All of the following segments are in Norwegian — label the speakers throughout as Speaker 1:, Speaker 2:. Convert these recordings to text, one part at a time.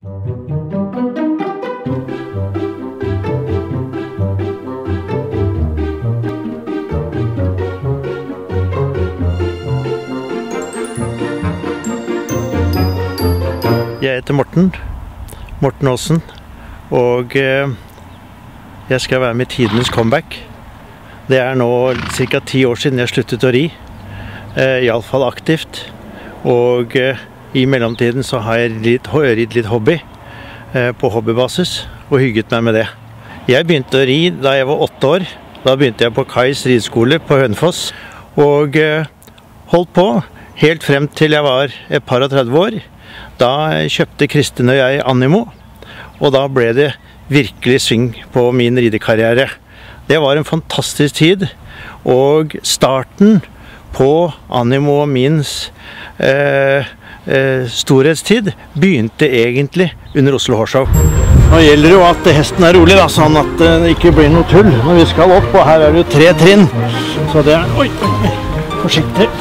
Speaker 1: Jeg heter Morten Aasen, og jeg skal være med i tidenes comeback. Det er nå ca. 10 år siden jeg sluttet å ri, i alle fall aktivt. Og i mellomtiden så har jeg ridd litt hobby på hobbybasis og hygget meg med det. Jeg begynte å ri da jeg var 8 år. Da begynte jeg på Kais rideskole på Hønefoss og holdt på helt frem til jeg var et par og 30 år. Da kjøpte Kristin og jeg Animo, og da ble det virkelig sving på min ridekarriere. Det var en fantastisk tid, og starten på Animo og min storhetstid begynte egentlig under Oslo Horse Show. Nå gjelder det jo at hesten er rolig, da, sånn at det ikke blir noe tull når vi skal opp, og her er det jo 3 trinn. Så det er... Oi, forsiktig.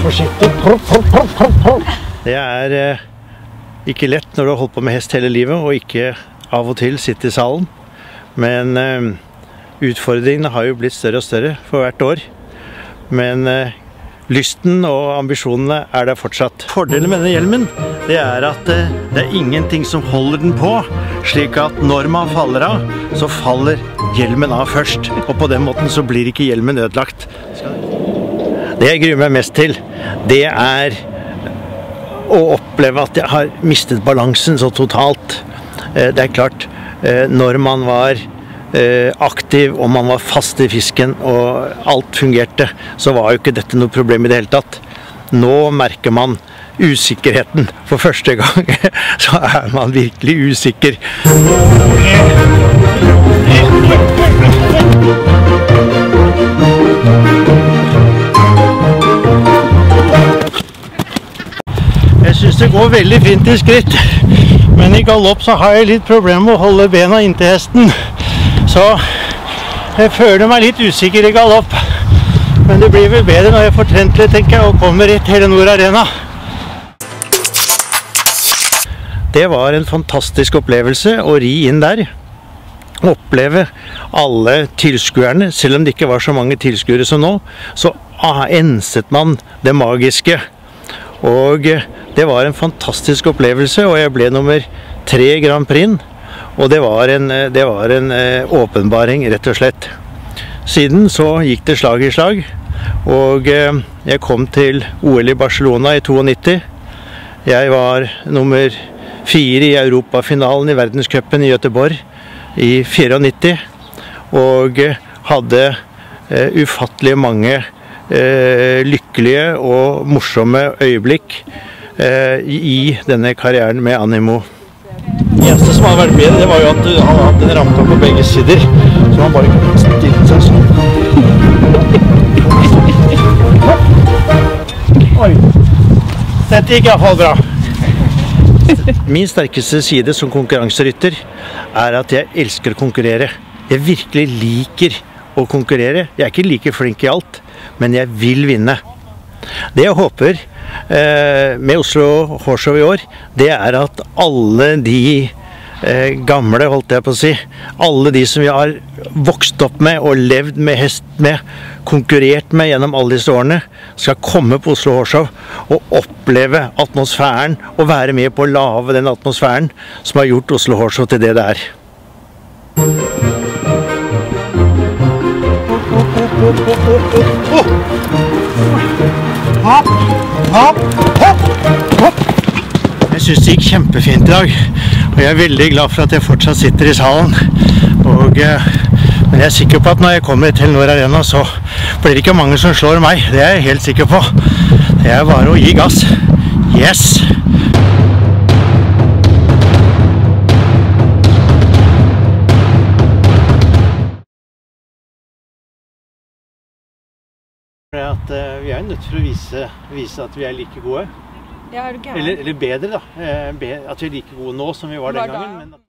Speaker 1: Det er ikke lett når du har holdt på med hest hele livet, og ikke av og til sitte i salen. Men utfordringene har jo blitt større og større for hvert år. Men lysten og ambisjonene er der fortsatt. Fordelen med denne hjelmen, det er at det er ingenting som holder den på, slik at når man faller av, så faller hjelmen av først. Og på den måten så blir ikke hjelmen ødelagt. Det jeg gruer meg mest til, det er å oppleve at jeg har mistet balansen så totalt. Det er klart, når man var aktiv og man var fast i fisken og alt fungerte, så var jo ikke dette noe problem i det hele tatt. Nå merker man usikkerheten. For første gang så er man virkelig usikker. Jeg synes det går veldig fint i skritt, men i galopp så har jeg litt problemer med å holde bena inntil hesten. Så jeg føler meg litt usikker i galopp, men det blir vel bedre når jeg får trent litt, tenker jeg, og kommer i Telenor Arena. Det var en fantastisk opplevelse å ri inn der. Oppleve alle tilskuerne, selv om det ikke var så mange tilskuere som nå, så enset man det magiske. Og det var en fantastisk opplevelse, og jeg ble nummer 3 i Grand Prix, og det var en åpenbaring, rett og slett. Siden så gikk det slag i slag, og jeg kom til OL i Barcelona i 92. Jeg var nummer 4 i Europafinalen i verdenscupen i Göteborg i 94, og hadde ufattelig mange lykkelige og morsomme øyeblikk i denne karrieren med Animo. Det eneste som hadde vært bedre, det var jo at han hadde en rampe på begge sider, så han bare kunne stille seg sånn. Oi, dette gikk i hvert fall bra. Min sterkeste side som konkurranserytter er at jeg elsker å konkurrere. Jeg virkelig liker å konkurrere. Jeg er ikke like flink i alt, men jeg vil vinne. Det jeg håper med Oslo Horse Show i år, det er at alle de gamle, holdt jeg på å si, alle de som vi har vokst opp med og levd med hest med, konkurrert med gjennom alle disse årene, skal komme på Oslo Horse Show og oppleve atmosfæren og være med på å lage den atmosfæren som har gjort Oslo Horse Show til det det er. Jeg synes det gikk kjempefint i dag, og jeg er veldig glad for at jeg fortsatt sitter i salen. Men jeg er sikker på at når jeg kommer til Telenor Arena, så blir det ikke mange som slår meg. Det er jeg helt sikker på. Det er bare å gi gass. Yes! Vi er nødt til å vise at vi er like gode.
Speaker 2: Ja, er du gæren?
Speaker 1: Eller bedre da. At vi er like gode nå som vi var den gangen. Men